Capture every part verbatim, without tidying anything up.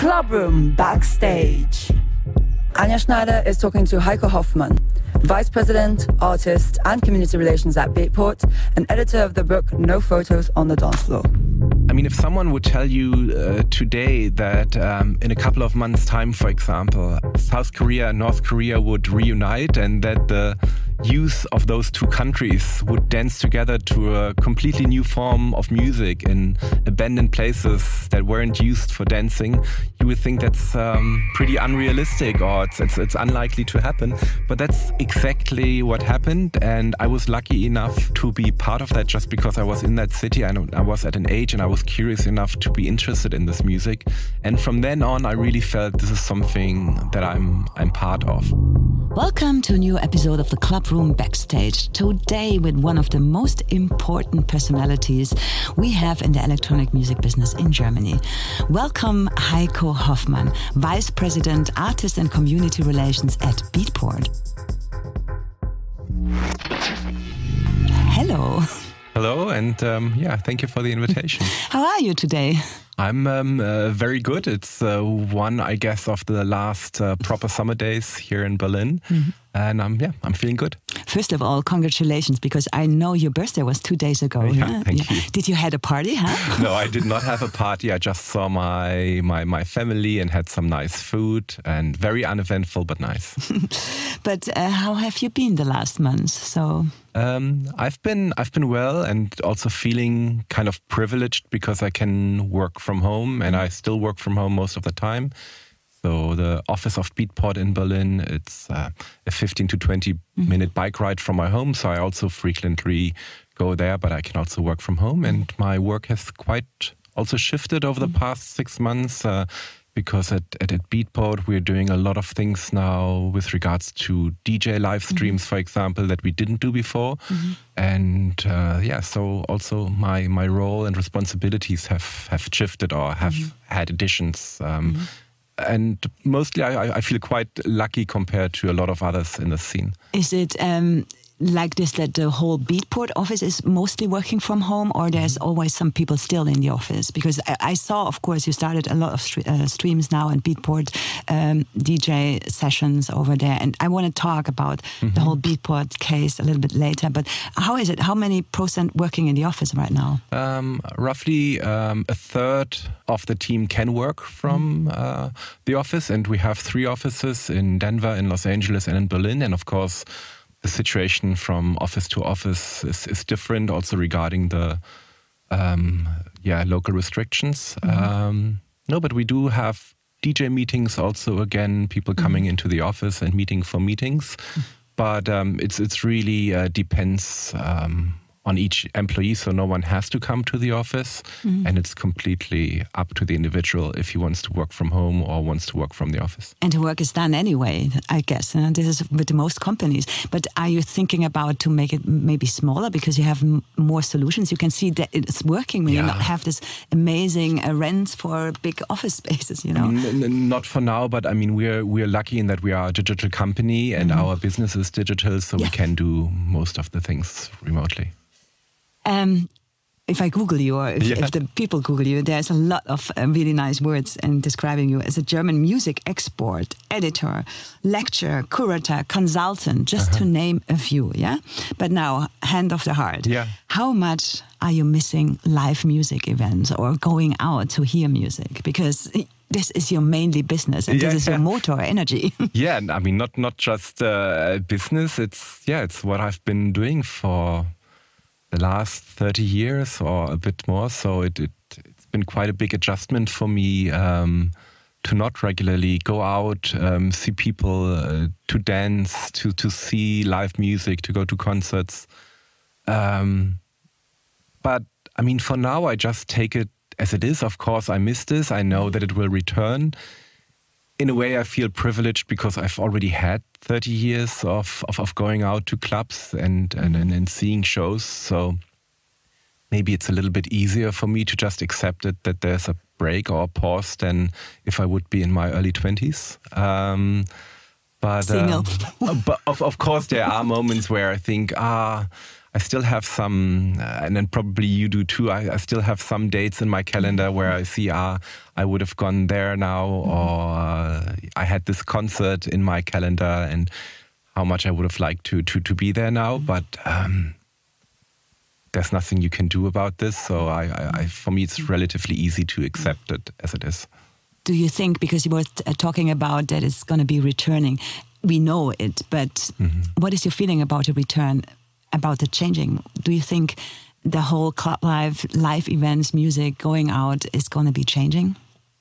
Club Room Backstage. Anja Schneider is talking to Heiko Hoffmann, Vice President, Artist and Community Relations at Beatport, and editor of the book No Photos on the Dance Floor. I mean, if someone would tell you uh, today that um, in a couple of months' time, for example, South Korea and North Korea would reunite and that the youth of those two countries would dance together to a completely new form of music in abandoned places that weren't used for dancing, you would think that's um, pretty unrealistic or it's, it's, it's unlikely to happen. But that's exactly what happened, and I was lucky enough to be part of that just because I was in that city and I was at an age and I was curious enough to be interested in this music. And from then on, I really felt this is something that I'm I'm part of. Welcome to a new episode of the Club Room Backstage. Today with one of the most important personalities we have in the electronic music business in Germany. Welcome Heiko Hoffmann, Vice President, Artist and Community Relations at Beatport. Hello. Hello, and um, yeah, thank you for the invitation. How are you today? I'm um, uh, very good. It's uh, one, I guess, of the last uh, proper summer days here in Berlin. Mm-hmm. And um, yeah, I'm feeling good. First of all, congratulations, because I know your birthday was two days ago. Yeah, huh? thank you. Did you had a party, huh? No, I did not have a party. I just saw my, my, my family and had some nice food, and very uneventful, but nice. But uh, how have you been the last months? So um, I've been I've been well, and also feeling kind of privileged because I can work from home, and I still work from home most of the time. So the office of Beatport in Berlin, it's uh, a fifteen to twenty mm-hmm. minute bike ride from my home. So I also frequently go there, but I can also work from home. And my work has quite also shifted over the mm-hmm. past six months uh, because at, at, at Beatport, we're doing a lot of things now with regards to D J live streams, mm-hmm. for example, that we didn't do before. Mm-hmm. And uh, yeah, so also my, my role and responsibilities have, have shifted or have mm-hmm. had additions. Um, mm-hmm. And mostly I, I feel quite lucky compared to a lot of others in the scene. Is it um, like this that the whole Beatport office is mostly working from home, or there's always some people still in the office? Because I, I saw, of course, you started a lot of stre- uh, streams now and Beatport um, D J sessions over there. And I want to talk about mm-hmm. the whole Beatport case a little bit later. But how is it? How many percent working in the office right now? Um, roughly um, a third of the team can work from uh, the office. And we have three offices in Denver, in Los Angeles and in Berlin. And of course, the situation from office to office is, is different, also regarding the um, yeah local restrictions. Mm-hmm. Um, no, but we do have D J meetings also, again, people coming mm-hmm. into the office and meeting for meetings. Mm-hmm. But um, it's it's really uh, depends um, on each employee, so no one has to come to the office, mm-hmm. and it's completely up to the individual if he wants to work from home or wants to work from the office. And the work is done anyway, I guess. And this is with the most companies. But are you thinking about to make it maybe smaller because you have m- more solutions? You can see that it's working when yeah. you not have this amazing uh, rents for big office spaces, you know? I mean, n- not for now, but I mean, we're we're lucky in that we are a digital company and mm-hmm. our business is digital, so yeah. we can do most of the things remotely. Um, if I Google you, or if, yeah. if the people Google you, there's a lot of uh, really nice words in describing you as a German music expert, editor, lecturer, curator, consultant, just uh-huh. to name a few, yeah? But now, hand of the heart. Yeah. How much are you missing live music events or going out to hear music? Because this is your mainly business and yeah, this is your motor, energy. Yeah, I mean, not, not just uh, business, it's, yeah, it's what I've been doing for the last thirty years or a bit more. So it, it, it's been quite a big adjustment for me um, to not regularly go out, um, see people, uh, to dance, to, to see live music, to go to concerts. Um, but I mean, for now, I just take it as it is. Of course, I miss this. I know that it will return. In a way, I feel privileged because I've already had thirty years of, of, of going out to clubs and, and, and, and seeing shows. So maybe it's a little bit easier for me to just accept it that there's a break or a pause than if I would be in my early twenties. Um, but Single. Um, but of, of course, there are moments where I think, ah, I still have some, uh, and then probably you do too, I, I still have some dates in my calendar where I see, ah, I would have gone there now, or uh, I had this concert in my calendar, and how much I would have liked to to, to be there now. But um, there's nothing you can do about this. So I, I, I, for me, it's relatively easy to accept it as it is. Do you think, because you were t- talking about that it's going to be returning, we know it, but mm-hmm. what is your feeling about a return, about the changing? Do you think the whole club life, live events, music, going out is going to be changing?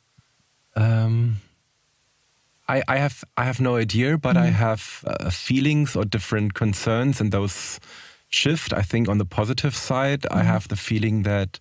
Um, I, I have I have no idea, but mm-hmm. I have uh, feelings or different concerns, and those shift. I think on the positive side, mm-hmm. I have the feeling that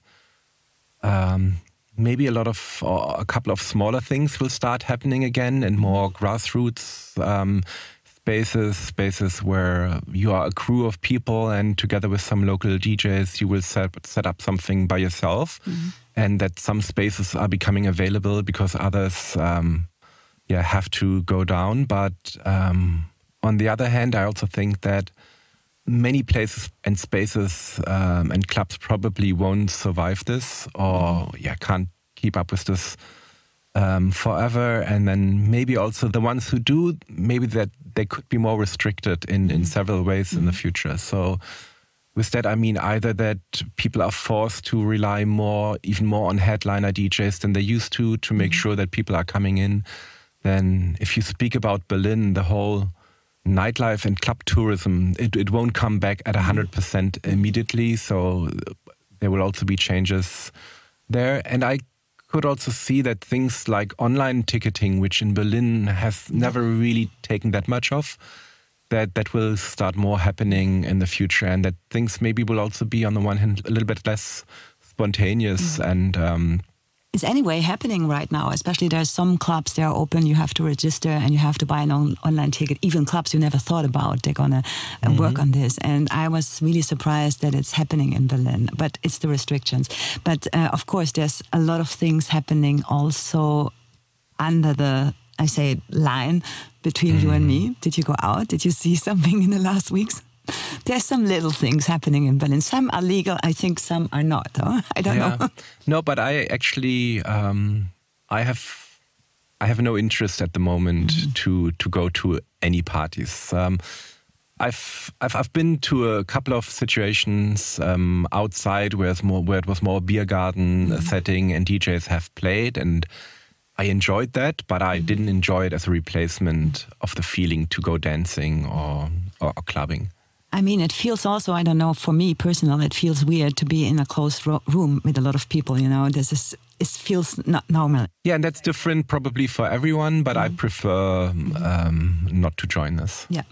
um, maybe a lot of, or a couple of smaller things will start happening again, and more grassroots um, spaces, spaces where you are a crew of people, and together with some local D Js, you will set set up something by yourself, mm-hmm. and that some spaces are becoming available because others, um, yeah, have to go down. But um, on the other hand, I also think that many places and spaces um, and clubs probably won't survive this, or yeah, can't keep up with this um, forever. And then maybe also the ones who do, maybe that they could be more restricted in, in several ways mm-hmm. in the future. So with that, I mean either that people are forced to rely more, even more on headliner D Js than they used to, to make mm-hmm. sure that people are coming in. Then if you speak about Berlin, the whole nightlife and club tourism, it, it won't come back at one hundred percent immediately. So there will also be changes there. And I could also see that things like online ticketing, which in Berlin has never really taken that much of, that that will start more happening in the future. And that things maybe will also be, on the one hand, a little bit less spontaneous mm-hmm. and... Um, It's anyway happening right now, especially there's some clubs, they are open, you have to register and you have to buy an on- online ticket. Even clubs you never thought about, they're going to uh, mm-hmm. work on this. And I was really surprised that it's happening in Berlin, but it's the restrictions. But uh, of course, there's a lot of things happening also under the, I say, line between mm-hmm. you and me. Did you go out? Did you see something in the last weeks? There's some little things happening in Berlin. Some are legal. I think some are not. Huh? I don't yeah. know. No, but I actually, um, I have, I have no interest at the moment mm-hmm. to to go to any parties. Um, I've, I've I've been to a couple of situations um, outside where it's more where it was more beer garden mm-hmm. setting and D Js have played, and I enjoyed that, but I mm-hmm. didn't enjoy it as a replacement of the feeling to go dancing or or, or clubbing. I mean, it feels also, I don't know, for me personally, it feels weird to be in a closed ro- room with a lot of people, you know, this is, it feels not normal. Yeah, and that's different probably for everyone, but mm-hmm. I prefer um, not to join this. Yeah,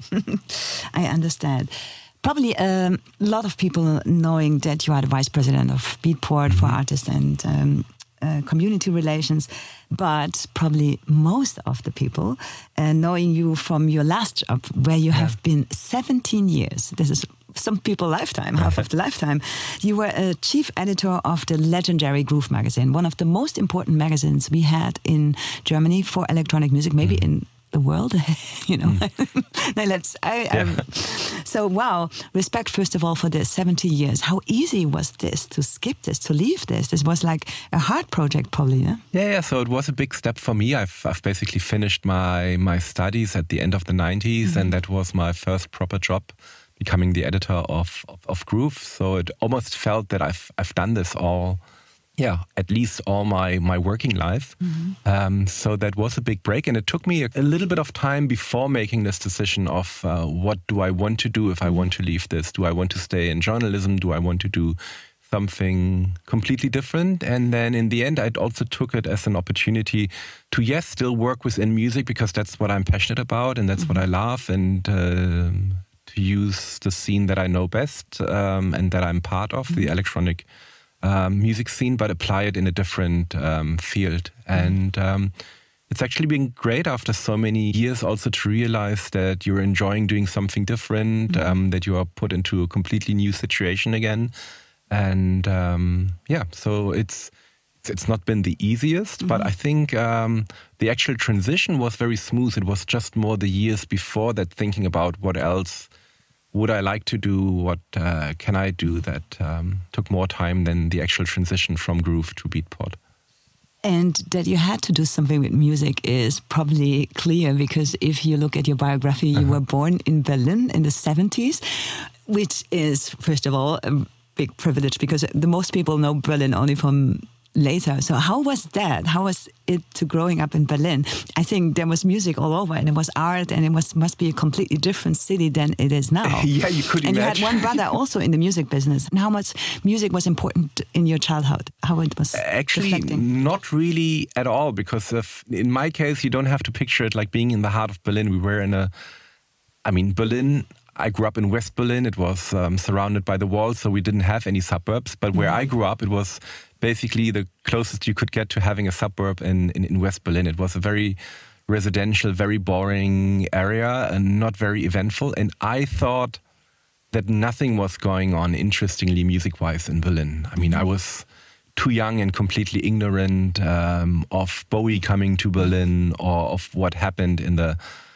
I understand. Probably um, a lot of people knowing that you are the vice president of Beatport mm-hmm. for artists and um, uh, community relations, but probably most of the people uh, knowing you from your last job, where you yeah. have been seventeen years. This is some people lifetime, half of the lifetime. You were a chief editor of the legendary Groove magazine, one of the most important magazines we had in Germany for electronic music, maybe mm. in the world, you know. Mm. now let's. I, yeah. um, so wow, respect first of all for the seventy years. How easy was this to skip this, to leave this? This was like a hard project, probably. Yeah. Yeah, yeah. So it was a big step for me. I've I've basically finished my my studies at the end of the nineties, mm-hmm. and that was my first proper job, becoming the editor of, of of Groove. So it almost felt that I've I've done this all. Yeah, at least all my, my working life. Mm-hmm. Um, so that was a big break. And it took me a, a little bit of time before making this decision of uh, what do I want to do if I want to leave this? Do I want to stay in journalism? Do I want to do something completely different? And then in the end, I also took it as an opportunity to, yes, still work within music because that's what I'm passionate about and that's mm-hmm. what I love. And uh, to use the scene that I know best um, and that I'm part of, mm-hmm. the electronic Um, music scene, but apply it in a different um, field. Mm-hmm. And um, it's actually been great after so many years also to realize that you're enjoying doing something different, mm-hmm. um, that you are put into a completely new situation again. And um, yeah, so it's it's not been the easiest, mm-hmm. but I think um, the actual transition was very smooth. It was just more the years before that thinking about what else would I like to do? What uh, can I do that um, took more time than the actual transition from groove to beatport. And that you had to do something with music is probably clear, because if you look at your biography, you uh-huh. were born in Berlin in the seventies, which is, first of all, a big privilege, because the most people know Berlin only from later. So how was that? How was it to growing up in Berlin? I think there was music all over, and it was art, and it was must be a completely different city than it is now. Yeah, you could and imagine. And you had one brother also in the music business. And how much music was important in your childhood? How it was Actually, reflecting? Not really at all, because if, in my case, you don't have to picture it like being in the heart of Berlin. We were in a, I mean, Berlin, I grew up in West Berlin. It was um, surrounded by the wall, so we didn't have any suburbs. But where mm-hmm. I grew up, it was basically the closest you could get to having a suburb in, in, in West Berlin. It was a very residential, very boring area and not very eventful. And I thought that nothing was going on, interestingly, music-wise in Berlin. I mean, I was too young and completely ignorant um, of Bowie coming to Berlin or of what happened in the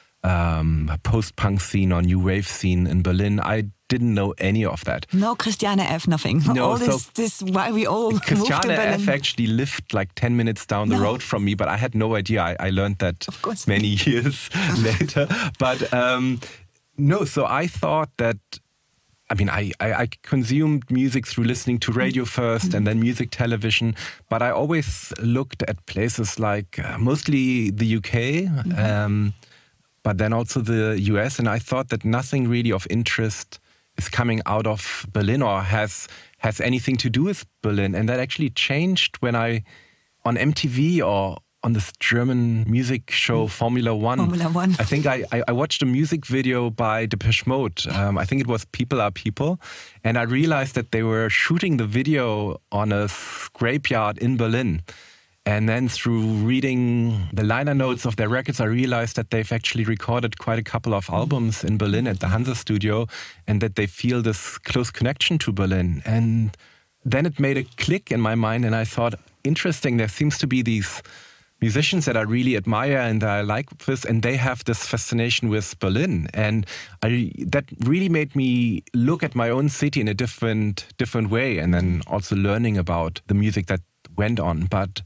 um, post-punk scene or new wave scene in Berlin. I didn't know any of that. No Christiane F, nothing. No, all this, so this why we all Christiane moved to Berlin. F actually lived like ten minutes down the no. road from me, but I had no idea. I, I learned that of course. many years later. But um, no, so I thought that, I mean, I, I, I consumed music through listening to radio first mm-hmm. and then music television, but I always looked at places like uh, mostly the U K, mm-hmm. um, but then also the U S, and I thought that nothing really of interest is coming out of Berlin or has has anything to do with Berlin. And that actually changed when I, on M T V or on this German music show Formula One. Formula One. I think I, I watched a music video by Depeche Mode. Um, I think it was People Are People. And I realized that they were shooting the video on a scrapyard in Berlin. And then through reading the liner notes of their records, I realized that they've actually recorded quite a couple of albums in Berlin at the Hansa Studio, and that they feel this close connection to Berlin. And then it made a click in my mind, and I thought, interesting, there seems to be these musicians that I really admire and that I like this, and they have this fascination with Berlin. And I, that really made me look at my own city in a different, different way, and then also learning about the music that went on. But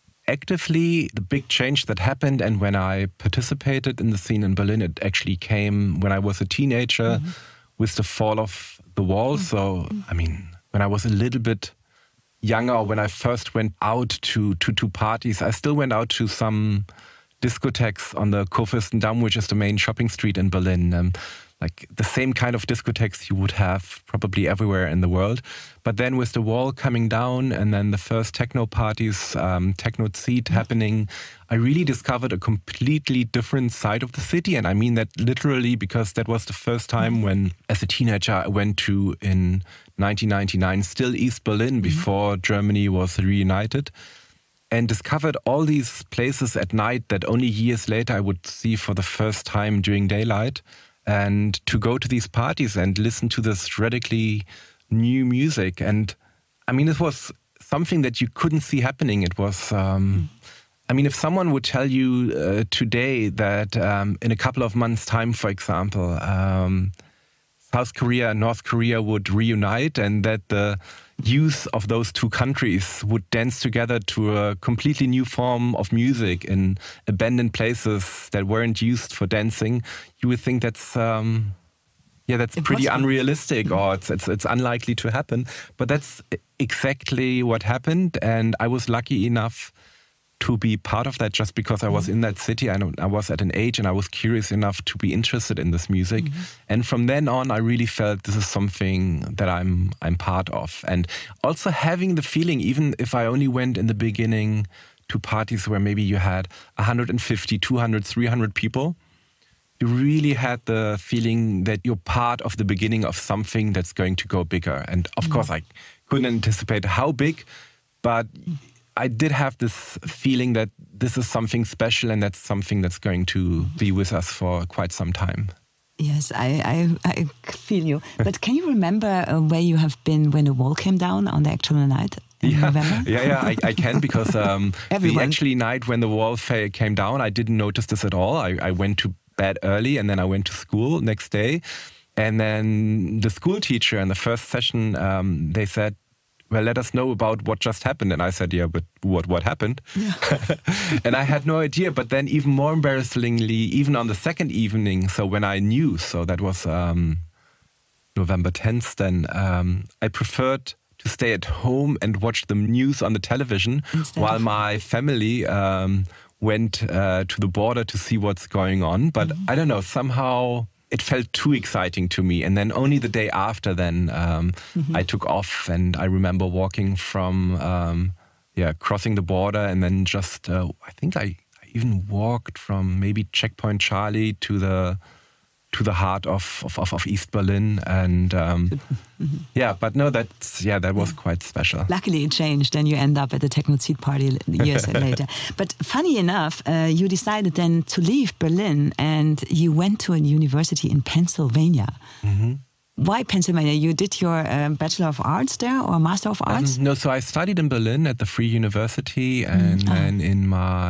actively, the big change that happened, and when I participated in the scene in Berlin, it actually came when I was a teenager mm-hmm. with the fall of the wall. Mm-hmm. So, I mean, when I was a little bit younger, when I first went out to, to, to parties, I still went out to some discotheques on the Kurfürstendamm, which is the main shopping street in Berlin. Um, like the same kind of discotheques you would have probably everywhere in the world. But then with the wall coming down and then the first techno parties, um, techno seat happening, I really discovered a completely different side of the city. And I mean that literally, because that was the first time when, as a teenager, I went to, in nineteen ninety-nine, still East Berlin, before mm-hmm. Germany was reunited, and discovered all these places at night that only years later I would see for the first time during daylight. And to go to these parties and listen to this radically new music. And I mean, it was something that you couldn't see happening. It was, um, I mean, if someone would tell you uh, today that um, in a couple of months' time, for example, um, South Korea and North Korea would reunite, and that the youth of those two countries would dance together to a completely new form of music in abandoned places that weren't used for dancing, you would think that's um, yeah, that's Impossible. pretty unrealistic, or it's, it's it's unlikely to happen. But that's exactly what happened, and I was lucky enough to be part of that, just because I was mm-hmm. in that city. I, I was at an age and I was curious enough to be interested in this music. Mm-hmm. And from then on, I really felt this is something that I'm I'm part of. And also having the feeling, even if I only went in the beginning to parties where maybe you had one hundred fifty, two hundred, three hundred people, you really had the feeling that you're part of the beginning of something that's going to go bigger. And of mm-hmm. course, I couldn't anticipate how big, but I did have this feeling that this is something special, and that's something that's going to be with us for quite some time. Yes, I, I, I feel you. But can you remember uh, where you have been when the wall came down on the actual night in yeah. November? Yeah, yeah, I, I can, because um, the actually night when the wall came down, I didn't notice this at all. I, I went to bed early, and then I went to school next day. And then the school teacher in the first session, um, they said, well, let us know about what just happened. And I said, yeah, but what what happened? Yeah. And I had no idea. But then even more embarrassingly, even on the second evening, so when I knew, so that was um, November tenth, then um, I preferred to stay at home and watch the news on the television Instead while my family um, went uh, to the border to see what's going on. But mm-hmm. I don't know, somehow it felt too exciting to me. And then only the day after then um, mm-hmm. I took off, and I remember walking from, um, yeah, crossing the border, and then just, uh, I think I, I even walked from maybe Checkpoint Charlie to the to the heart of, of, of East Berlin. And um, mm-hmm. yeah, but no, that's, yeah, that was yeah. quite special. Luckily it changed, and you end up at the Technozid party years later. But funny enough, uh, you decided then to leave Berlin, and you went to a university in Pennsylvania. Mm-hmm. Why Pennsylvania? You did your uh, Bachelor of Arts there, or Master of Arts? Um, no, so I studied in Berlin at the Free University, and mm. then oh. in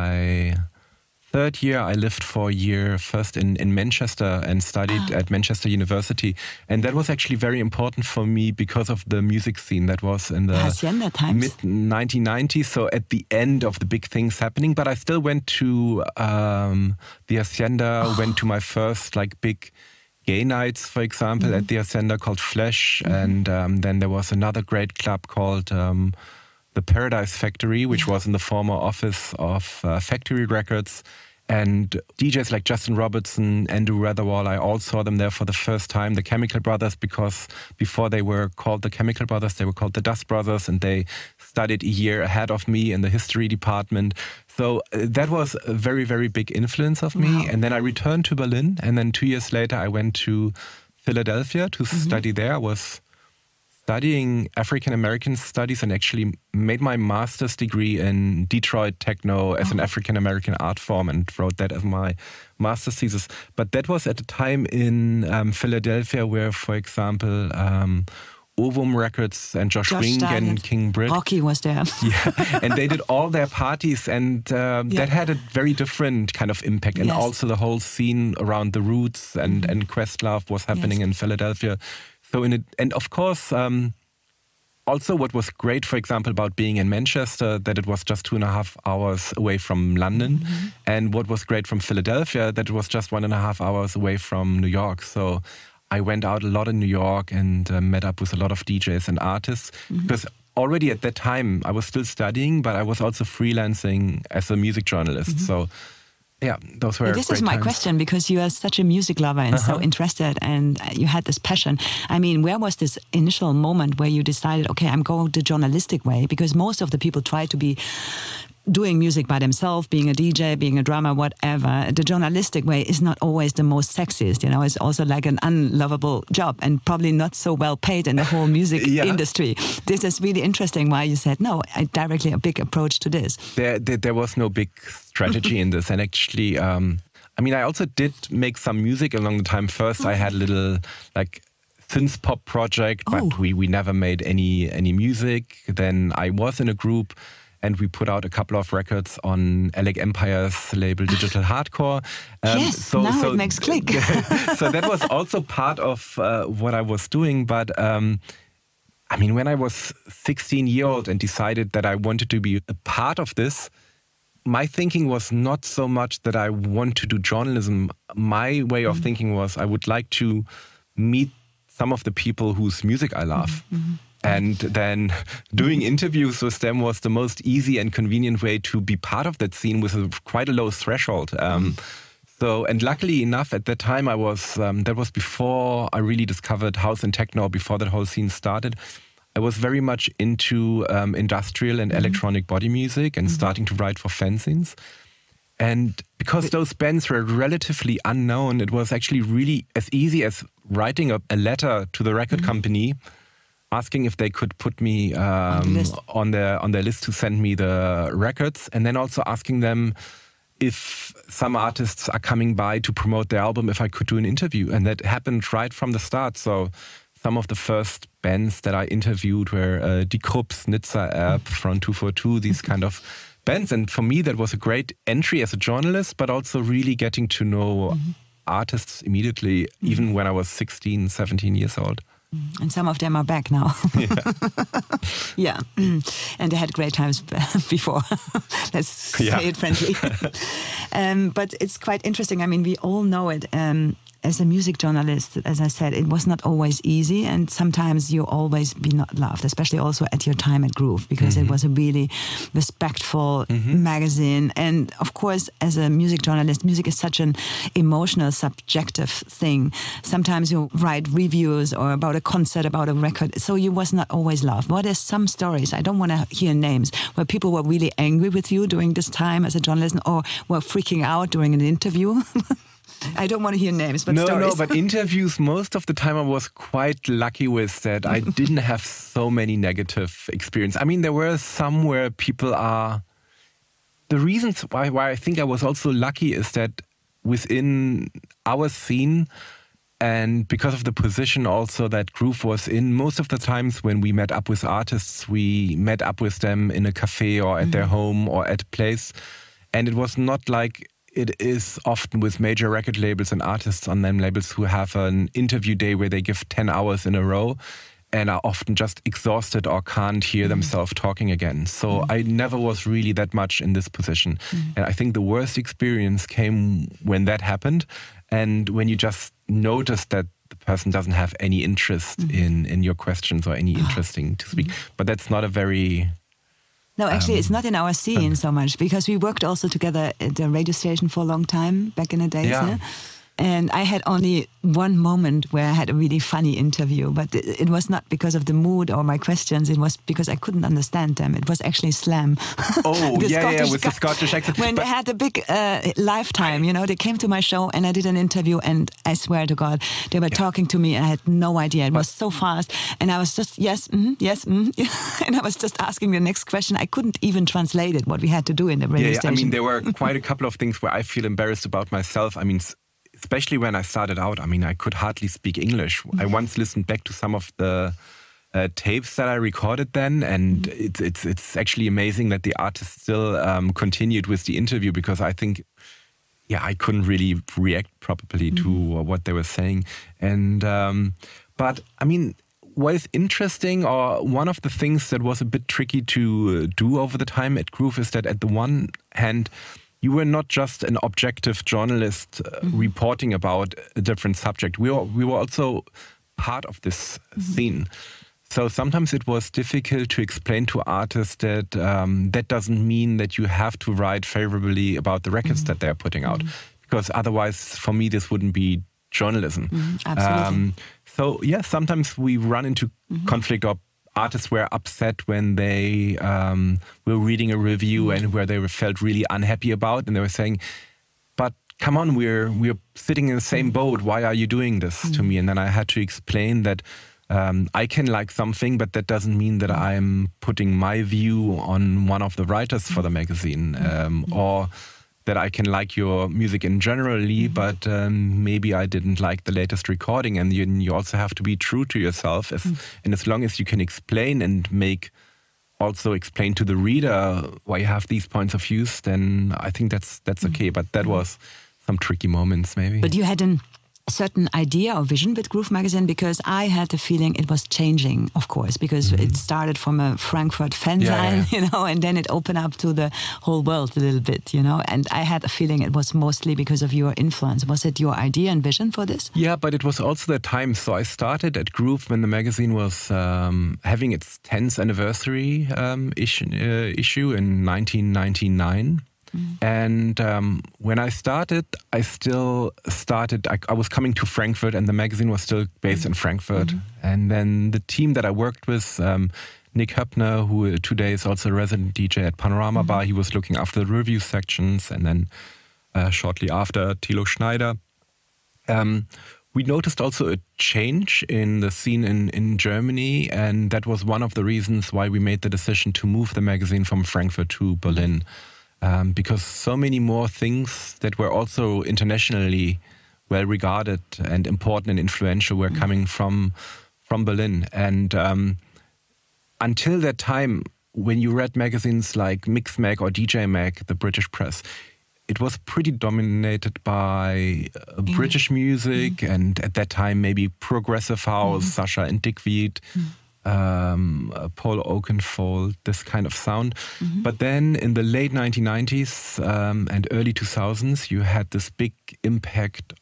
my third year, I lived for a year first in, in Manchester and studied ah. at Manchester University. And that was actually very important for me because of the music scene that was in the mid nineteen nineties. So at the end of the big things happening. But I still went to um, the Hacienda, oh. went to my first like big gay nights, for example, mm-hmm. at the Hacienda called Flesh. Mm-hmm. And um, then there was another great club called Um, the Paradise Factory, which yeah. was in the former office of uh, Factory Records. And D Js like Justin Robertson, Andrew Weatherwall, I all saw them there for the first time. The Chemical Brothers, because before they were called the Chemical Brothers, they were called the Dust Brothers, and they studied a year ahead of me in the history department. So uh, that was a very, very big influence of me. Wow. And then I returned to Berlin, and then two years later I went to Philadelphia to mm-hmm. study there. I was studying African American studies and actually made my master's degree in Detroit techno as oh. an African American art form, and wrote that as my master's thesis. But that was at a time in um, Philadelphia where, for example, um, Ovum Records and Josh, Josh Wink and King Britt. Rocky was there. Yeah, and they did all their parties, and uh, yeah. that had a very different kind of impact. And yes. also the whole scene around the Roots and, mm-hmm. and Questlove was happening yes. in Philadelphia. So in it, and of course, um, also what was great, for example, about being in Manchester, that it was just two and a half hours away from London. Mm-hmm. And what was great from Philadelphia, that it was just one and a half hours away from New York. So I went out a lot in New York and uh, met up with a lot of D Js and artists. Mm-hmm. Because already at that time, I was still studying, but I was also freelancing as a music journalist. Mm-hmm. So yeah, those were This great is my times. question, because you are such a music lover and uh-huh. so interested, and you had this passion. I mean, where was this initial moment where you decided, okay, I'm going the journalistic way? Because most of the people try to be doing music by themselves, being a D J, being a drummer, whatever. The journalistic way is not always the most sexiest, you know, it's also like an unlovable job and probably not so well paid in the whole music yeah. industry. This is really interesting why you said, no, I directly a big approach to this. There, there, there was no big strategy in this. And actually, um, I mean, I also did make some music along the time. First, okay. I had a little like synth pop project, but oh. we, we never made any, any music. Then I was in a group, and we put out a couple of records on Alec Empire's label Digital Hardcore. Um, yes, so, now so, it makes click. So that was also part of uh, what I was doing. But um, I mean, when I was sixteen years old and decided that I wanted to be a part of this, my thinking was not so much that I want to do journalism. My way of mm-hmm. thinking was I would like to meet some of the people whose music I love. Mm-hmm. And then doing interviews with them was the most easy and convenient way to be part of that scene with a, quite a low threshold. Um, so, and luckily enough, at that time, I was um, that was before I really discovered house and techno, before that whole scene started. I was very much into um, industrial and mm-hmm. electronic body music and mm-hmm. starting to write for fanzines. And because those bands were relatively unknown, it was actually really as easy as writing a, a letter to the record mm-hmm. company, asking if they could put me um, on, the on their on their list to send me the records, and then also asking them if some artists are coming by to promote their album, if I could do an interview. And that happened right from the start. So some of the first bands that I interviewed were uh, Die Krupps, Nizza Erb, Front two forty-two, these kind of bands. And for me, that was a great entry as a journalist, but also really getting to know mm-hmm. artists immediately, mm-hmm. even when I was sixteen, seventeen years old. And some of them are back now. Yeah. Yeah. Mm. And they had great times before. Let's yeah. say it friendly. um, but it's quite interesting. I mean, we all know it. Um, as a music journalist, as I said, it was not always easy. And sometimes you always be not loved, especially also at your time at Groove, because mm-hmm. it was a really respectful mm-hmm. magazine. And of course, as a music journalist, music is such an emotional, subjective thing. Sometimes you write reviews or about a concert, about a record. So you was not always loved. But there's some stories, I don't want to hear names, where people were really angry with you during this time as a journalist or were freaking out during an interview. I don't want to hear names, but no, stories. No, but interviews, most of the time I was quite lucky with that. I didn't have so many negative experiences. I mean, there were some where people are... The reasons why, why I think I was also lucky is that within our scene, and because of the position also that Groove was in, most of the times when we met up with artists, we met up with them in a cafe or at mm-hmm. their home or at a place. And it was not like... It is often with major record labels and artists on them labels who have an interview day where they give ten hours in a row and are often just exhausted or can't hear mm-hmm. themselves talking again. So mm-hmm. I never was really that much in this position. Mm-hmm. And I think the worst experience came when that happened and when you just notice that the person doesn't have any interest mm-hmm. in, in your questions or any interesting to speak. Mm-hmm. But that's not a very... No, actually, um, it's not in our scene so much because we worked also together at the radio station for a long time back in the days. Yeah. Yeah? And I had only one moment where I had a really funny interview, but it, it was not because of the mood or my questions. It was because I couldn't understand them. It was actually Slam. Oh, yeah, yeah, with the Scottish accent. When but they had a big uh, lifetime, you know, they came to my show and I did an interview and I swear to God, they were yeah. talking to me and I had no idea. It but, was so fast. And I was just, yes, mm, yes, mm. And I was just asking the next question. I couldn't even translate it, what we had to do in the radio yeah, station. I mean, there were quite a couple of things where I feel embarrassed about myself. I mean, especially when I started out, I mean, I could hardly speak English. Mm-hmm. I once listened back to some of the uh, tapes that I recorded then, and mm-hmm. it's it's it's actually amazing that the artist still um, continued with the interview because I think, yeah, I couldn't really react properly mm-hmm. to what they were saying. And um, but I mean, what is interesting, or one of the things that was a bit tricky to do over the time at Groove, is that at the one hand, you were not just an objective journalist uh, mm-hmm. reporting about a different subject. We were, we were also part of this mm-hmm. scene. So sometimes it was difficult to explain to artists that um, that doesn't mean that you have to write favorably about the records mm-hmm. that they're putting out. Mm-hmm. Because otherwise, for me, this wouldn't be journalism. Mm-hmm. Absolutely. Um, so, yeah, sometimes we run into mm-hmm. conflict or artists were upset when they um, were reading a review mm-hmm. and where they were felt really unhappy about, and they were saying, but come on, we're we're sitting in the same boat. Why are you doing this mm-hmm. to me? And then I had to explain that um, I can like something, but that doesn't mean that I'm putting my view on one of the writers for the magazine, um, mm-hmm. or that I can like your music in generally, mm-hmm. but um, maybe I didn't like the latest recording. And you, you also have to be true to yourself. As, mm-hmm. And as long as you can explain and make, also explain to the reader why you have these points of views, then I think that's that's mm-hmm. okay. But that was some tricky moments maybe. But you had an certain idea or vision with Groove Magazine, because I had the feeling it was changing, of course, because mm-hmm. it started from a Frankfurt fanzine, yeah, yeah. you know, and then it opened up to the whole world a little bit, you know, and I had a feeling it was mostly because of your influence. Was it your idea and vision for this? Yeah, but it was also the time. So I started at Groove when the magazine was um, having its tenth anniversary um, issue, uh, issue in nineteen ninety-nine. Mm. And um, when I started, I still started, I, I was coming to Frankfurt and the magazine was still based mm. in Frankfurt. Mm. And then the team that I worked with, um, Nick Höppner, who today is also a resident D J at Panorama mm. Bar, he was looking after the review sections. And then uh, shortly after, Thilo Schneider. Um, we noticed also a change in the scene in, in Germany. And that was one of the reasons why we made the decision to move the magazine from Frankfurt to Berlin. Um, because so many more things that were also internationally well regarded and important and influential were coming from from Berlin. And um, until that time, when you read magazines like Mixmag or D J Mag, the British press, it was pretty dominated by uh, British music mm-hmm. and at that time maybe progressive house, mm-hmm. Sasha and Dick Veed, mm-hmm. um, uh, Paul Oakenfold, this kind of sound. Mm-hmm. But then in the late nineteen nineties um, and early two thousands, you had this big impact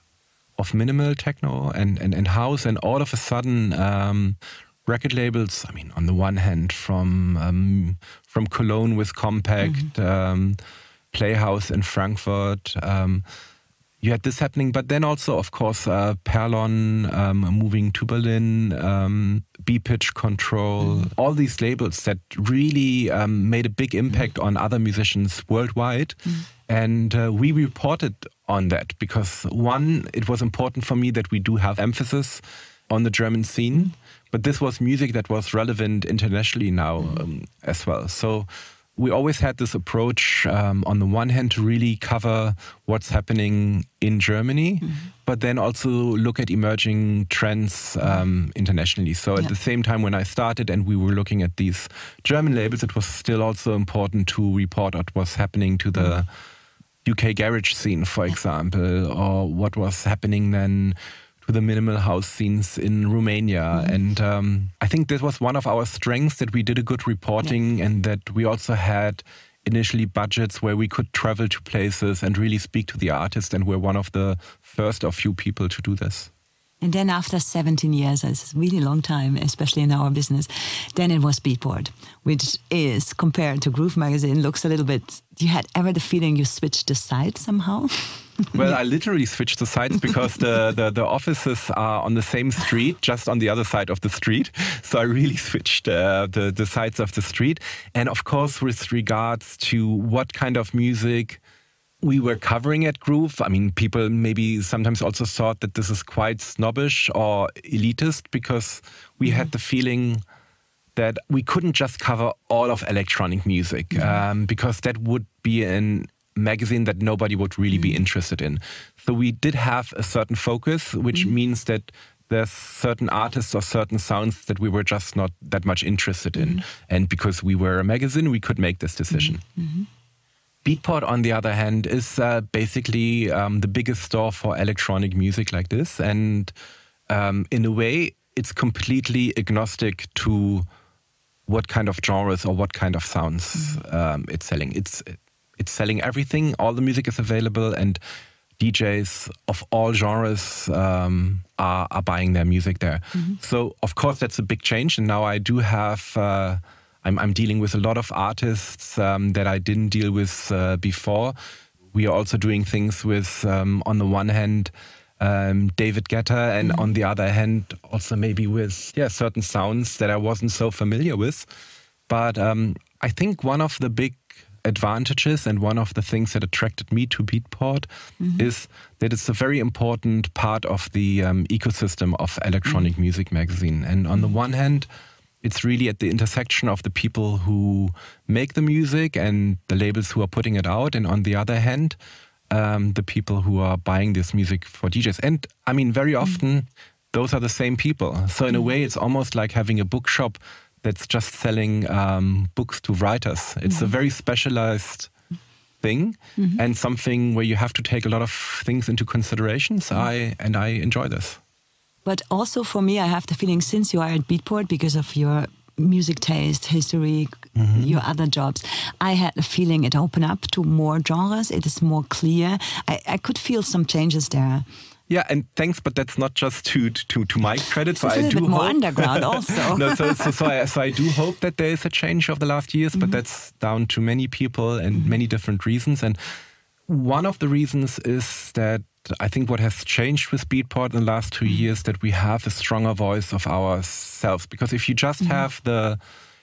of minimal techno and, and, and house, and all of a sudden um, record labels, I mean, on the one hand from um, from Cologne with Compact, mm-hmm. um, Playhouse in Frankfurt, um, you had this happening, but then also, of course, uh, Perlon um, moving to Berlin, um, B-Pitch Control, mm-hmm. all these labels that really um, made a big impact mm-hmm. on other musicians worldwide. Mm-hmm. And uh, we reported on that because, one, it was important for me that we do have emphasis on the German scene, but this was music that was relevant internationally now um, as well. So we always had this approach um, on the one hand to really cover what's happening in Germany, mm-hmm. but then also look at emerging trends um, internationally. So at yeah. the same time when I started and we were looking at these German labels, it was still also important to report what was happening to the mm-hmm. U K garage scene, for example, or what was happening then to the minimal house scenes in Romania. Mm-hmm. And um, I think this was one of our strengths, that we did a good reporting yeah. and that we also had initially budgets where we could travel to places and really speak to the artist, and we're one of the first of few people to do this. And then after seventeen years, it's a really long time, especially in our business, then it was Beatport, which is, compared to Groove Magazine, looks a little bit... You had ever the feeling you switched the side somehow? Well, I literally switched the sides because the, the, the offices are on the same street, just on the other side of the street. So I really switched uh, the, the sides of the street. And of course, with regards to what kind of music we were covering at Groove, I mean, people maybe sometimes also thought that this is quite snobbish or elitist, because we mm-hmm. had the feeling that we couldn't just cover all of electronic music, mm-hmm. um, because that would be an magazine that nobody would really mm-hmm. be interested in. So we did have a certain focus, which mm-hmm. means that there's certain artists or certain sounds that we were just not that much interested in. Mm-hmm. And because we were a magazine, we could make this decision. Mm-hmm. Beatport, on the other hand, is uh, basically um, the biggest store for electronic music like this. And um, in a way, it's completely agnostic to what kind of genres or what kind of sounds mm-hmm. um, it's selling. It's it's selling everything. All the music is available, and D Js of all genres um, are, are buying their music there. Mm-hmm. So, of course, that's a big change. And now I do have... Uh, I'm, I'm dealing with a lot of artists um, that I didn't deal with uh, before. We are also doing things with, um, on the one hand, um, David Guetta, and mm-hmm. on the other hand, also maybe with yeah certain sounds that I wasn't so familiar with. But um, I think one of the big advantages and one of the things that attracted me to Beatport mm-hmm. is that it's a very important part of the um, ecosystem of electronic mm-hmm. music magazine. And on the one hand, it's really at the intersection of the people who make the music and the labels who are putting it out. And on the other hand, um, the people who are buying this music for D Js. And I mean, very often, mm. those are the same people. So in a way, it's almost like having a bookshop that's just selling um, books to writers. It's mm-hmm. a very specialized thing mm-hmm. and something where you have to take a lot of things into consideration. So mm-hmm. I, and I enjoy this. But also for me, I have the feeling, since you are at Beatport, because of your music taste, history, mm-hmm. your other jobs, I had the feeling it opened up to more genres. It is more clear. I, I could feel some changes there. Yeah, and thanks, but that's not just to to to my credit. So it's a I little do bit more hope, underground also. no, so so so I, so I do hope that there is a change of the last years, mm-hmm. but that's down to many people and mm-hmm. many different reasons. And one of the reasons is that I think what has changed with Beatport in the last two years, that we have a stronger voice of ourselves. Because if you just mm-hmm. have the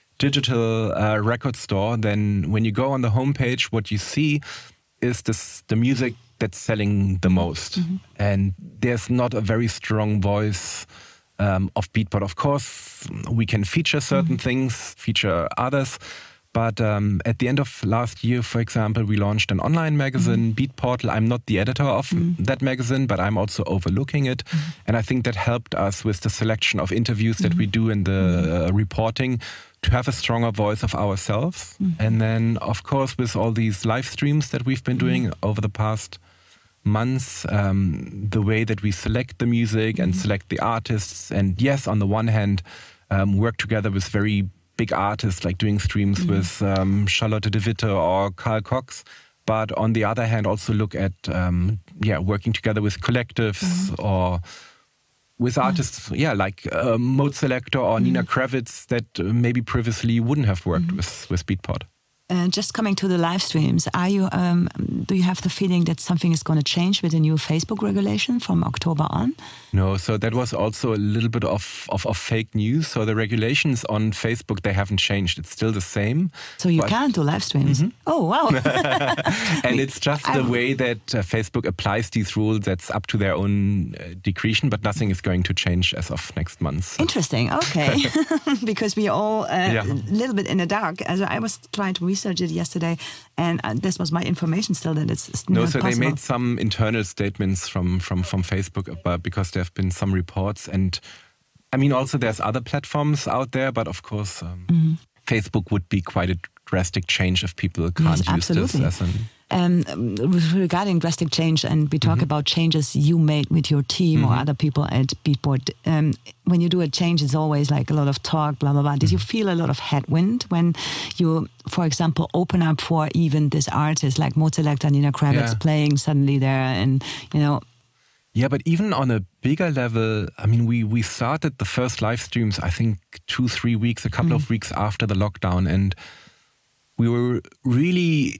digital uh, record store, then when you go on the homepage, what you see is this, the music that's selling the most. Mm-hmm. And there's not a very strong voice um, of Beatport. Of course, we can feature certain mm-hmm. things, feature others. But um, at the end of last year, for example, we launched an online magazine, mm-hmm. Beatportal. I'm not the editor of mm-hmm. that magazine, but I'm also overlooking it. Mm-hmm. And I think that helped us with the selection of interviews mm-hmm. that we do in the uh, reporting to have a stronger voice of ourselves. Mm-hmm. And then, of course, with all these live streams that we've been doing mm-hmm. over the past months, um, the way that we select the music mm-hmm. and select the artists. And yes, on the one hand, um, work together with very big artists, like doing streams mm-hmm. with um, Charlotte de Witte or Carl Cox. But on the other hand, also look at um, yeah, working together with collectives mm-hmm. or with artists, yeah, like uh, Mode Selector or mm-hmm. Nina Kravitz that uh, maybe previously wouldn't have worked mm-hmm. with, with Beatport. Uh, just coming to the live streams, are you? Um, do you have the feeling that something is going to change with the new Facebook regulation from October on? No, so that was also a little bit of, of, of fake news. So the regulations on Facebook, they haven't changed. It's still the same. So you can't do live streams? Mm-hmm. Oh, wow. And it's just the way that uh, Facebook applies these rules. That's up to their own uh, discretion, but nothing is going to change as of next month. Interesting, okay. Because we are all a uh, yeah. little bit in the dark. As I was trying to research it yesterday, and uh, this was my information still that it's, it's no. not So possible. They made some internal statements from from from Facebook about, because there have been some reports, and I mean also there's other platforms out there, but of course um, mm-hmm. Facebook would be quite a drastic change if people can't yes, use absolutely. this as an. Um, regarding drastic change, and we talk mm-hmm. about changes you made with your team mm-hmm. or other people at Beatport. Um, when you do a change, it's always like a lot of talk, blah, blah, blah. Did mm-hmm. you feel a lot of headwind when you, for example, open up for even this artist like Mode Selector, Nina Kravitz yeah. playing suddenly there and, you know... Yeah, but even on a bigger level, I mean, we, we started the first live streams, I think, two, three weeks, a couple mm-hmm. of weeks after the lockdown. And we were really...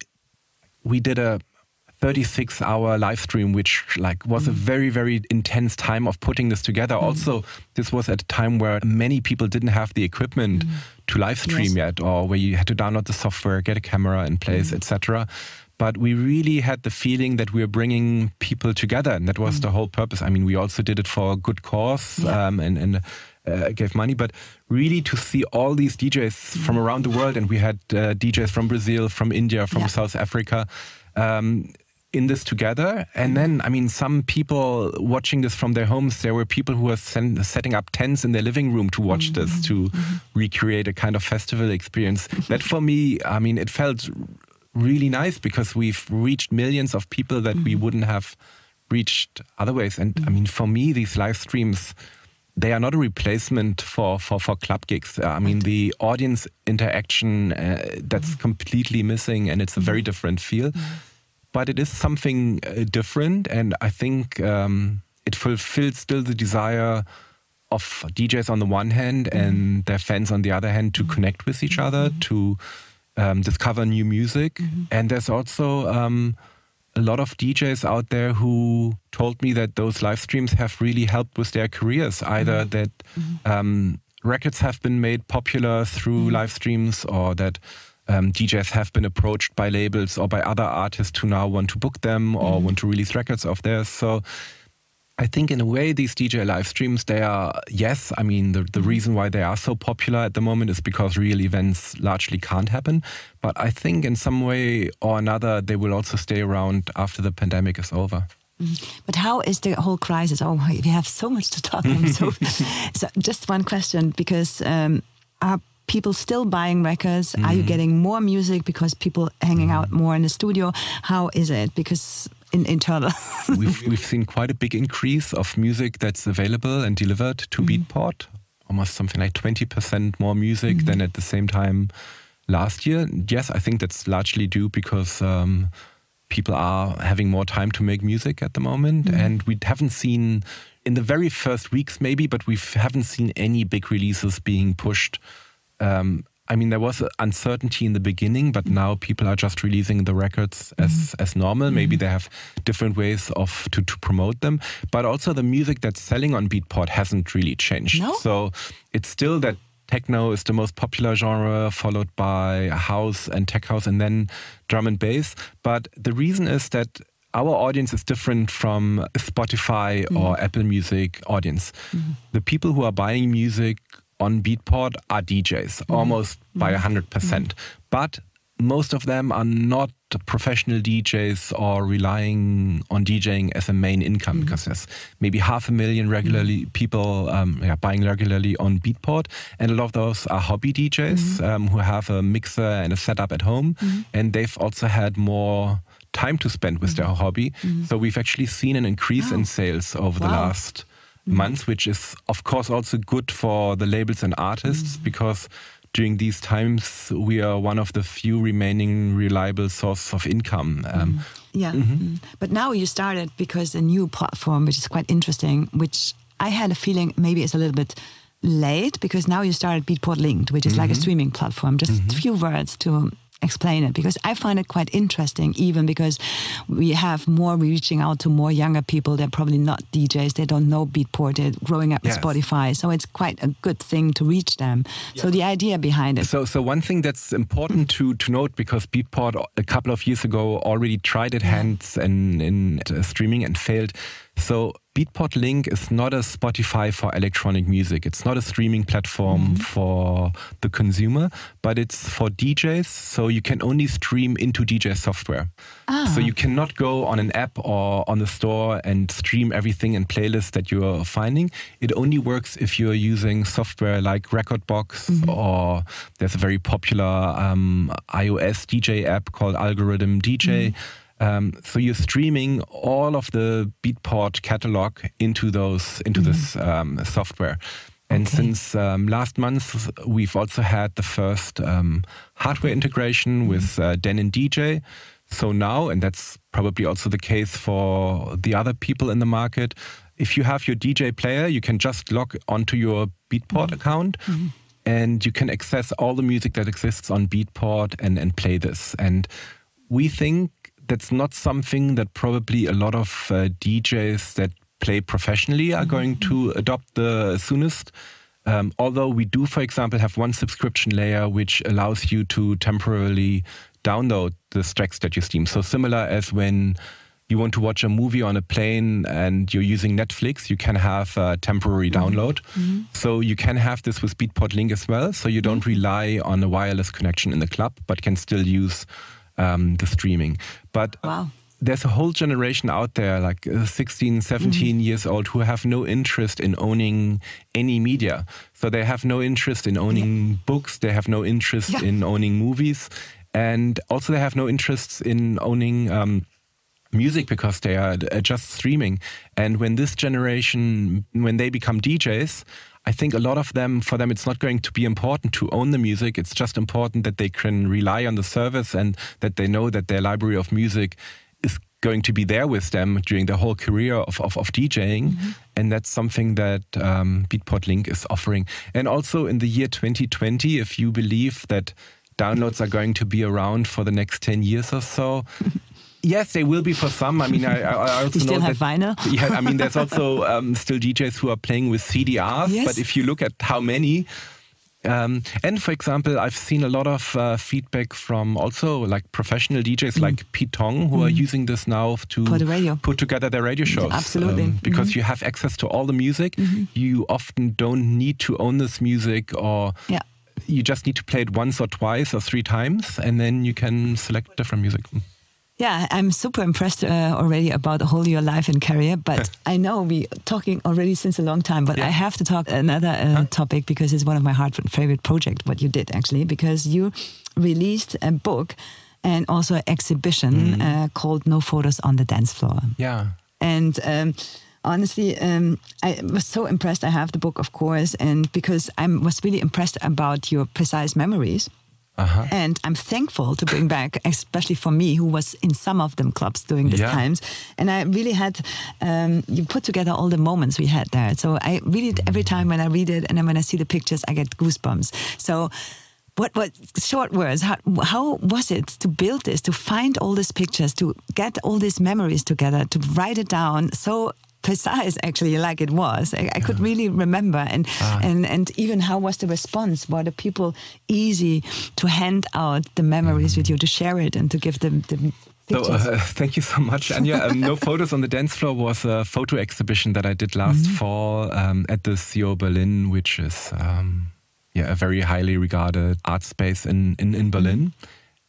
We did a thirty-six hour live stream, which like was mm. a very, very intense time of putting this together. Mm. Also, this was at a time where many people didn't have the equipment mm. to live stream yes. yet, or where you had to download the software, get a camera in place, mm. et cetera. But we really had the feeling that we were bringing people together, and that was mm. the whole purpose. I mean, we also did it for a good cause yeah. um, and, and uh, gave money, but really to see all these D Js mm. from around the world, and we had uh, D Js from Brazil, from India, from yeah. South Africa, um, in this together. And then, I mean, some people watching this from their homes, there were people who were sen- setting up tents in their living room to watch mm-hmm. this, to mm-hmm. recreate a kind of festival experience. That for me, I mean, it felt really nice because we've reached millions of people that mm-hmm. we wouldn't have reached otherwise. And mm-hmm. I mean, for me, these live streams, they are not a replacement for, for, for club gigs. Uh, I mean, right. the audience interaction, uh, that's mm-hmm. completely missing, and it's a very different feel. Mm-hmm. But it is something uh, different, and I think um, it fulfills still the desire of D Js on the one hand mm-hmm. and their fans on the other hand to mm-hmm. connect with each other, mm-hmm. to um, discover new music. Mm-hmm. And there's also um, a lot of D Js out there who told me that those live streams have really helped with their careers, either mm-hmm. that um, records have been made popular through mm-hmm. live streams, or that Um, D Js have been approached by labels or by other artists who now want to book them or mm-hmm. want to release records of theirs. So I think in a way these D J live streams, they are, yes, I mean, the, the reason why they are so popular at the moment is because real events largely can't happen. But I think in some way or another, they will also stay around after the pandemic is over. But how is the whole crisis? Oh, we have so much to talk about. so, so just one question, because um, our people still buying records? Mm-hmm. Are you getting more music because people hanging out more in the studio? How is it? Because in internal, we've we've seen quite a big increase of music that's available and delivered to mm-hmm. Beatport. Almost something like twenty percent more music mm-hmm. than at the same time last year. Yes, I think that's largely due because um, people are having more time to make music at the moment, mm-hmm. and we haven't seen in the very first weeks maybe, but we haven't seen any big releases being pushed. Um, I mean, there was uncertainty in the beginning, but now people are just releasing the records as, mm-hmm. as normal. Mm-hmm. Maybe they have different ways of to, to promote them. But also the music that's selling on Beatport hasn't really changed. No? So it's still that techno is the most popular genre, followed by house and tech house, and then drum and bass. But the reason is that our audience is different from a Spotify mm-hmm. or Apple Music audience. Mm-hmm. The people who are buying music on Beatport are D Js, mm-hmm. almost by one hundred percent. Mm-hmm. But most of them are not professional D Js or relying on DJing as a main income, mm-hmm. because there's maybe half a million regularly mm-hmm. people um, yeah, buying regularly on Beatport, and a lot of those are hobby D Js mm-hmm. um, who have a mixer and a setup at home, mm-hmm. and they've also had more time to spend with mm-hmm. their hobby. Mm-hmm. So we've actually seen an increase wow. in sales over wow. the last mm-hmm. months, which is of course also good for the labels and artists, mm-hmm. because during these times, we are one of the few remaining reliable sources of income. Um, mm. Yeah, mm-hmm. mm. But now you started because a new platform, which is quite interesting, which I had a feeling maybe is a little bit late, because now you started Beatport Linked, which is mm-hmm. like a streaming platform. Just mm-hmm. a few words to explain it, because I find it quite interesting, even because we have more reaching out to more younger people. They're probably not D Js, they don't know Beatport, they're growing up yes. with Spotify, so it's quite a good thing to reach them. Yeah. So the idea behind it. So so one thing that's important to, to note, because Beatport a couple of years ago already tried it hands and in uh, streaming and failed. So Beatport Link is not a Spotify for electronic music. It's not a streaming platform mm-hmm. for the consumer, but it's for D Js. So you can only stream into D J software. Ah. So you cannot go on an app or on the store and stream everything in playlists that you're finding. It only works if you're using software like Rekordbox, mm-hmm. or there's a very popular um, iOS D J app called Algorithm D J. Mm-hmm. Um, so you're streaming all of the Beatport catalog into those into mm-hmm. this um, software. And okay. since um, last month, we've also had the first um, hardware integration mm-hmm. with uh, Denon D J. So now, and that's probably also the case for the other people in the market, if you have your D J player, you can just log onto your Beatport mm-hmm. account mm-hmm. and you can access all the music that exists on Beatport and, and play this. And we think that's not something that probably a lot of uh, D Js that play professionally are mm-hmm. going to adopt the soonest. Um, although we do, for example, have one subscription layer which allows you to temporarily download the tracks that you stream. So similar as when you want to watch a movie on a plane and you're using Netflix, you can have a temporary mm-hmm. download. Mm-hmm. So you can have this with Beatport Link as well. So you don't rely on a wireless connection in the club, but can still use Um, the streaming. But wow. there's a whole generation out there, like uh, sixteen, seventeen mm-hmm. years old, who have no interest in owning any media. So they have no interest in owning yeah. books, they have no interest yeah. in owning movies, and also they have no interest in owning um, music, because they are just streaming. And when this generation, when they become D Js, I think a lot of them, for them, it's not going to be important to own the music. It's just important that they can rely on the service and that they know that their library of music is going to be there with them during their whole career of, of, of DJing. Mm-hmm. And that's something that um, Beatport Link is offering. And also in the year twenty twenty, if you believe that downloads are going to be around for the next ten years or so, yes, they will be for some. I mean, I, I also you still know have that, vinyl? Yeah, I mean, there's also um, still D Js who are playing with C D Rs. Yes. But if you look at how many, um, and for example, I've seen a lot of uh, feedback from also like professional D Js mm. like Pete Tong, who mm. are using this now to put together their radio shows. Absolutely. Um, because mm-hmm. you have access to all the music. Mm-hmm. You often don't need to own this music, or yeah. you just need to play it once or twice or three times, and then you can select different music. Yeah, I'm super impressed uh, already about the whole your life and career, but I know we're talking already since a long time, but yeah. I have to talk another uh, huh? topic, because it's one of my heart favorite projects, what you did actually, because you released a book and also an exhibition mm. uh, called No Photos on the Dance Floor. Yeah. And um, honestly, um, I was so impressed. I have the book, of course, and because I was really impressed about your precise memories. Uh-huh. And I'm thankful to bring back, especially for me, who was in some of them clubs during these yeah. times. And I really had, um, you put together all the moments we had there. So I really, every time when I read it and then when I see the pictures, I get goosebumps. So what, what short words, how, how was it to build this, to find all these pictures, to get all these memories together, to write it down so precise actually like it was. I, I could yeah. really remember, and ah. and and even how was the response? Were the people easy to hand out the memories mm. with you, to share it and to give them the So, uh, thank you so much, Anja. Um, No Photos on the Dance Floor was a photo exhibition that I did last mm-hmm. fall um, at the C O Berlin, which is um, yeah a very highly regarded art space in in, in Berlin.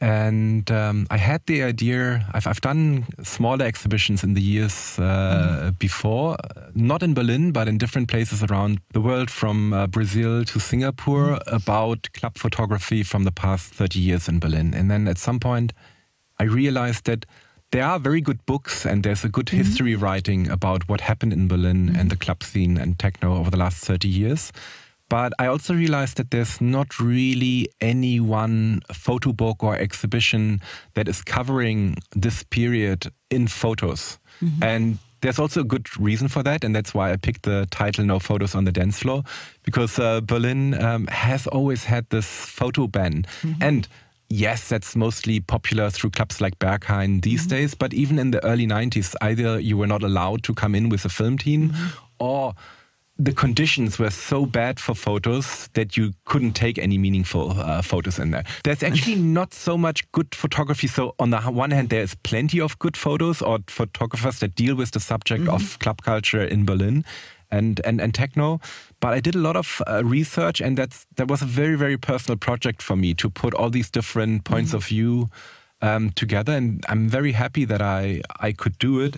And um, I had the idea, I've, I've done smaller exhibitions in the years uh, mm. before, not in Berlin, but in different places around the world, from uh, Brazil to Singapore, mm. about club photography from the past thirty years in Berlin. And then at some point, I realized that there are very good books and there's a good mm-hmm. history writing about what happened in Berlin mm-hmm. and the club scene and techno over the last thirty years. But I also realized that there's not really any one photo book or exhibition that is covering this period in photos. Mm-hmm. And there's also a good reason for that, and that's why I picked the title No Photos on the Dance Floor, because uh, Berlin um, has always had this photo ban. Mm-hmm. And yes, that's mostly popular through clubs like Berghain these mm-hmm. days, but even in the early nineties, either you were not allowed to come in with a film team mm-hmm. or the conditions were so bad for photos that you couldn't take any meaningful uh, photos in there. There's actually not so much good photography. So on the one hand, there's plenty of good photos or photographers that deal with the subject mm-hmm. of club culture in Berlin and, and, and techno. But I did a lot of uh, research, and that's that was a very, very personal project for me to put all these different points mm-hmm. of view um, together. And I'm very happy that I, I could do it.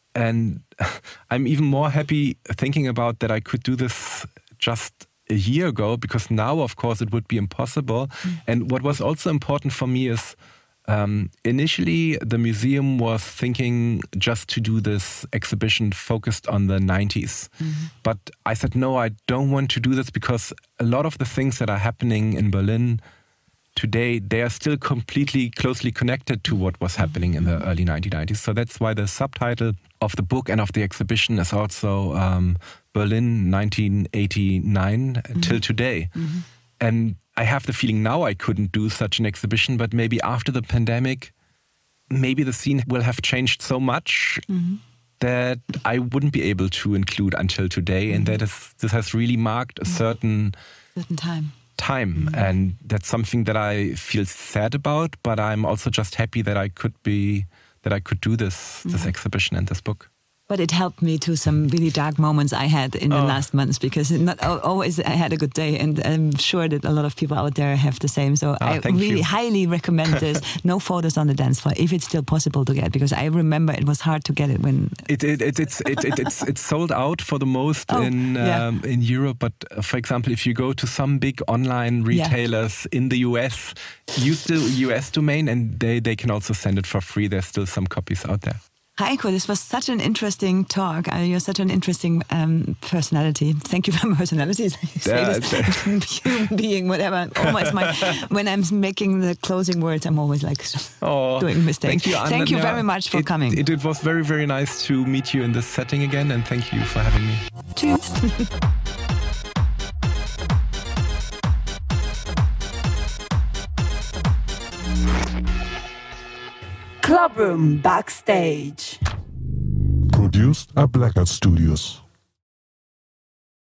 And I'm even more happy thinking about that I could do this just a year ago, because now, of course, it would be impossible. Mm. And what was also important for me is um, initially the museum was thinking just to do this exhibition focused on the nineties. Mm-hmm. But I said, no, I don't want to do this, because a lot of the things that are happening in Berlin today, they are still completely closely connected to what was happening in the early nineteen nineties. So that's why the subtitle of the book and of the exhibition is also um, Berlin nineteen eighty-nine mm-hmm. till today. Mm-hmm. And I have the feeling now I couldn't do such an exhibition, but maybe after the pandemic, maybe the scene will have changed so much mm-hmm. that I wouldn't be able to include until today. Mm-hmm. And that is, this has really marked a certain, certain time. time. Mm-hmm. And that's something that I feel sad about, but I'm also just happy that I could be, that I could do this, this mm-hmm. exhibition and this book. But it helped me to some really dark moments I had in the oh. last months, because not always I had a good day, and I'm sure that a lot of people out there have the same. So oh, I really you. highly recommend this. No Photos on the Dance Floor, if it's still possible to get, because I remember it was hard to get it when it, it, it it's it, it, it's it's sold out for the most oh, in yeah. um, in Europe. But uh, for example, if you go to some big online retailers yeah. in the U S, use the U S domain, and they they can also send it for free. There's still some copies out there. Heiko, this was such an interesting talk. Uh, you're such an interesting um, personality. Thank you for personality. You say yeah, this, human being, whatever. Almost my, when I'm making the closing words, I'm always like oh, doing mistakes. Thank you, Anna. Thank you very much for it, coming. It, it was very, very nice to meet you in this setting again, and thank you for having me. Tschüss. Club Room Backstage. Produced at Blackout Studios.